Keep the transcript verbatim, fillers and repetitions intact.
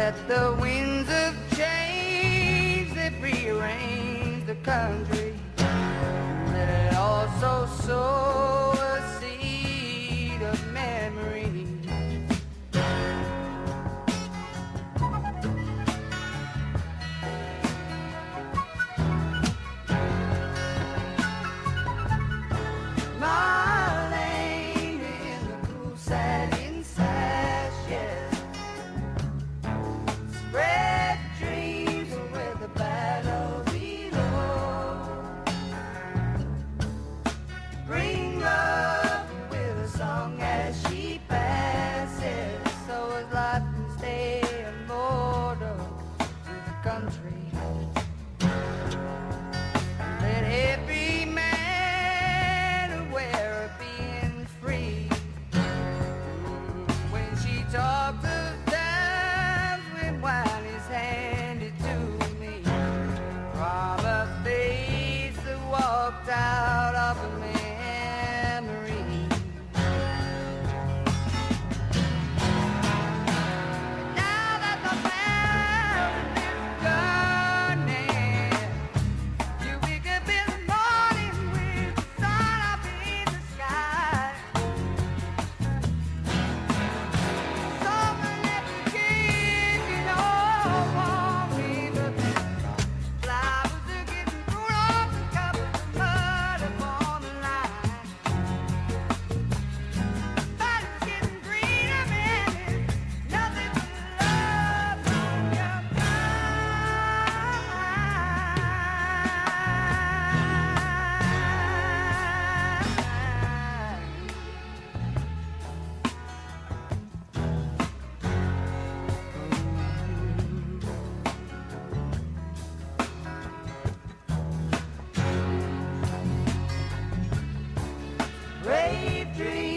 let the winds of change that rearrange the country. Let it also sow a seed of memory. Marlene in the cool satin sash, yeah. Spread dreams with the battle below. Bring love with a song as she passes, so as life can stay immortal to the country. Let every man aware of being free. When she talks of times when wine is handed to me, from a face that walked out of a memory. Now that the band is gone, you wake up in the morning with the sun up in the sky. Someone left the kicking over me, but the flowers are getting thrown off and covered with mud upon the line. But it's getting greener, man, it's nothing but love on your mind. Brave dreams.